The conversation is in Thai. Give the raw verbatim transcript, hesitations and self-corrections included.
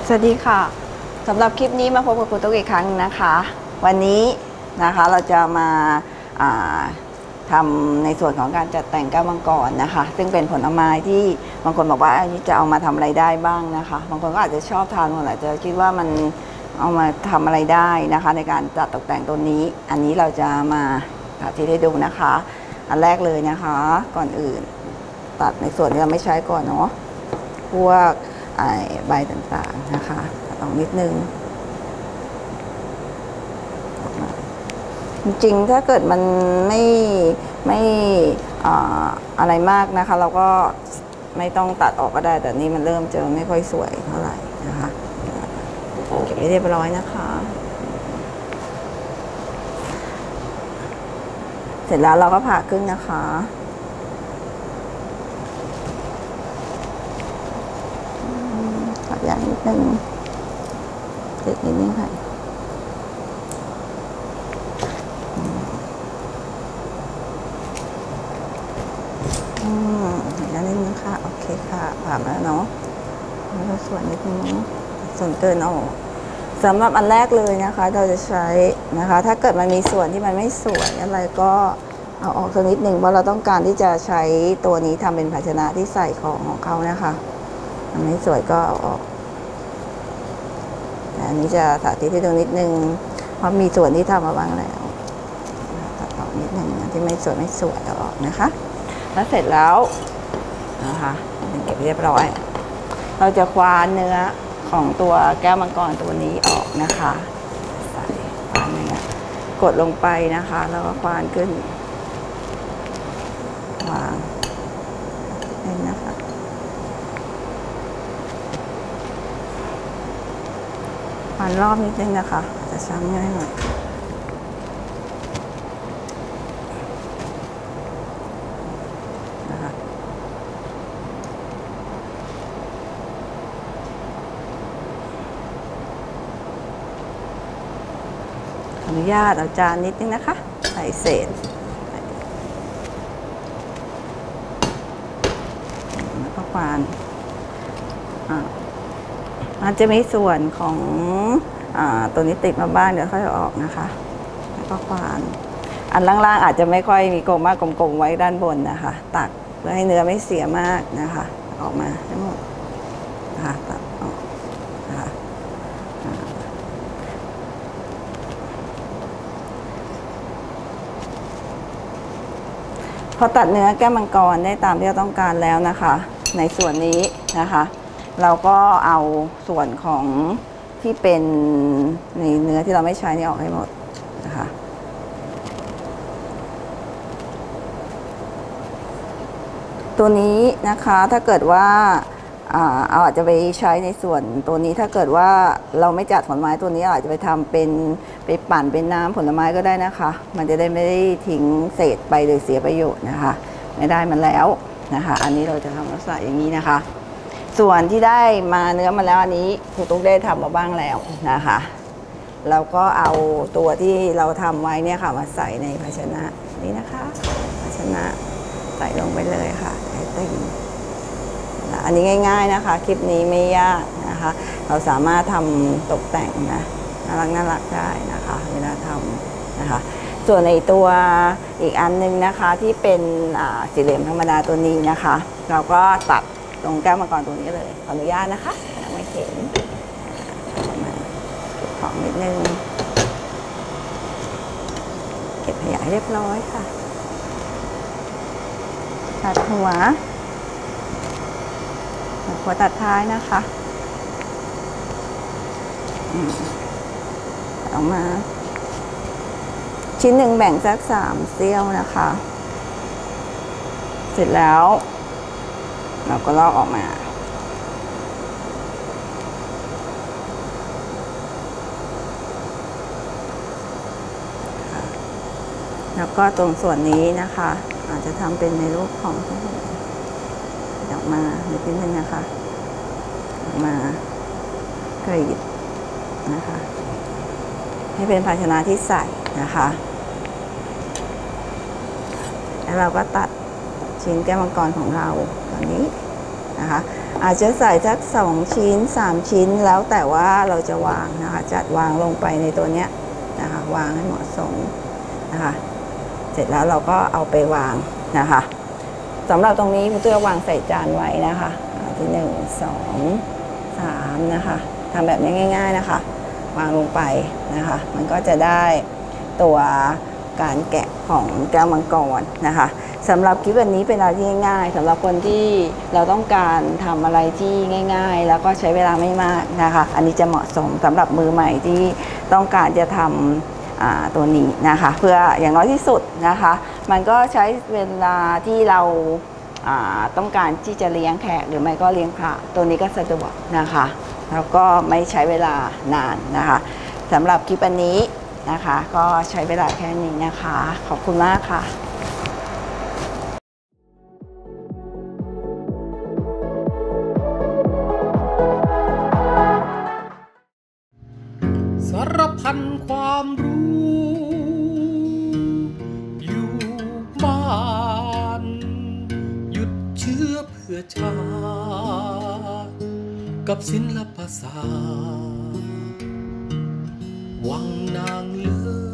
สวัสดีค่ะสำหรับคลิปนี้มาพบกับคุณตุ๊กอีกครั้งนะคะวันนี้นะคะเราจะมาทำในส่วนของการจัดแต่งแก้วมังกรนะคะซึ่งเป็นผลไม้ที่บางคนบอกว่าอันนี้จะเอามาทำอะไรได้บ้างนะคะบางคนก็อาจจะชอบทานบางคนอาจจะคิดว่ามันเอามาทำอะไรได้นะคะในการจัดตกแต่งตัวนี้อันนี้เราจะมาสาธิตให้ดูนะคะอันแรกเลยนะคะก่อนอื่นตัดในส่วนที่เราไม่ใช้ก่อนเนาะพวกใบต่างๆนะคะตัดออกนิดนึงจริงๆถ้าเกิดมันไม่ไม่อะไรมากนะคะเราก็ไม่ต้องตัดออกก็ได้แต่นี่มันเริ่มจะไม่ค่อยสวยเท่าไหร่นะคะเก็บให้เรียบร้อยนะคะเสร็จแล้วเราก็ผ่าครึ่งนะคะอย่างนิดนึงเด็กนิดนึงค่ะอืมอย่างนิดนึงค่ะโอเคค่ะผ่านแล้วเนาะแล้วก็ส่วนนิดนึงส่วนเกินออกสำหรับอันแรกเลยนะคะเราจะใช้นะคะถ้าเกิดมันมีส่วนที่มันไม่สวยอะไรก็เอาออกสักนิดนึงเพราะเราต้องการที่จะใช้ตัวนี้ทำเป็นภาชนะที่ใส่ของของเขานะคะมันไม่สวยก็เอาออกอันนี้จะสาธิตให้ดูนิดนึงเพราะมีส่วนที่ทำมาบ้างแล้วตัดออกนิดนึงที่ไม่สวยไม่สวยเอาออกนะคะแล้วเสร็จแล้วนะคะเก็บเรียบร้อยเราจะคว้านเนื้อของตัวแก้วมังกรตัวนี้ออกนะคะใส่คว้านเนื้อกดลงไปนะคะแล้วก็คว้านขึ้นวางนี่นะคะผ่านรอบนิดนึงนะคะอาจจะช้ำง่ายหน่อยนะคะอนุญาตเอาจานนิดนึงนะคะใส่เศษแล้วก็ควานมันจะมีส่วนของอตัวนี้ติดมาบ้างเดี๋ยวค่อยเอาออกนะคะแล้วก็ควานอันล่างๆอาจจะไม่ค่อยมีกลมมากกลมๆไว้ด้านบนนะคะตักเพื่อให้เนื้อไม่เสียมากนะคะออกมาทั้งหมดนะคะตัดออกนะคะพอตัดเนื้อแก้วมังกรได้ตามที่เราต้องการแล้วนะคะในส่วนนี้นะคะเราก็เอาส่วนของที่เป็นในเนื้อที่เราไม่ใช้นี่ออกให้หมดนะคะตัวนี้นะคะถ้าเกิดว่าเอาอาจจะไปใช้ในส่วนตัวนี้ถ้าเกิดว่าเราไม่จัดผลไม้ตัวนี้อาจจะไปทำเป็นไปปั่นเป็นน้ำผลไม้ก็ได้นะคะมันจะได้ไม่ได้ทิ้งเศษไปหรือเสียประโยชน์นะคะไม่ได้มันแล้วนะคะอันนี้เราจะทำลักษณะอย่างนี้นะคะส่วนที่ได้มาเนื้อมาแล้วอันนี้ครูตุ๊กได้ทำมาบ้างแล้วนะคะเราก็เอาตัวที่เราทำไว้เนี่ยค่ะมาใส่ในภาชนะนี้นะคะภาชนะใส่ลงไปเลยค่ะให้ตึงอันนี้ง่ายๆนะคะคลิปนี้ไม่ยากนะคะเราสามารถทำตกแต่งนะน่ารักน่ารักได้นะคะเวลาทำนะคะส่วนในตัวอีกอันนึงนะคะที่เป็นสี่เหลี่ยมธรรมดาตัวนี้นะคะเราก็ตัดตรงแก้วมังกรตัวนี้เลยขออนุญาตนะคะยังไม่เข็นมาเก็บของนิดนึงเก็บขยะให้เรียบร้อยค่ะตัดหัวหัวตัดท้ายนะคะออกมาชิ้นหนึ่งแบ่งสักสามเสี้ยวนะคะเสร็จแล้วเราก็ลอกออกมาแล้วก็ตรงส่วนนี้นะคะอาจจะทำเป็นในรูปของออกมานิดนึงนะคะออกมากรีดนะคะให้เป็นภาชนะที่ใส่นะคะแล้วเราก็ตัดชิ้นแก้วมังกรของเราตอนนี้นะคะอาจจะใส่สักสองชิ้นสามชิ้นแล้วแต่ว่าเราจะวางนะคะจัดวางลงไปในตัวเนี้ยนะคะวางให้เหมาะสมนะคะเสร็จแล้วเราก็เอาไปวางนะคะสำหรับตรงนี้คุณตุ้ยวางใส่จานไว้นะคะที่หนึ่งสองสามนะคะทำแบบนี้ง่ายๆนะคะวางลงไปนะคะมันก็จะได้ตัวการแกะของแก้วมังกรนะคะสำหรับคลิปวันนี้เป็นอะไรที่ง่ายๆสำหรับคนที่เราต้องการทำอะไรที่ง่ายๆแล้วก็ใช้เวลาไม่มากนะคะอันนี้จะเหมาะสมสำหรับมือใหม่ที่ต้องการจะทำตัวนี้นะคะเพื่ออย่างน้อยที่สุดนะคะมันก็ใช้เวลาที่เราต้องการที่จะเลี้ยงแขกหรือไม่ก็เลี้ยงพระตัวนี้ก็สะดวกนะคะแล้วก็ไม่ใช้เวลานานนะคะสำหรับคลิปอันนี้นะคะก็ใช้เวลาแค่นี้นะคะขอบคุณมากค่ะสารพันความรู้อยู่บ้านหยุดเชื้อเพื่อชาติกับศิลปศาสตร์วังนางเลิศ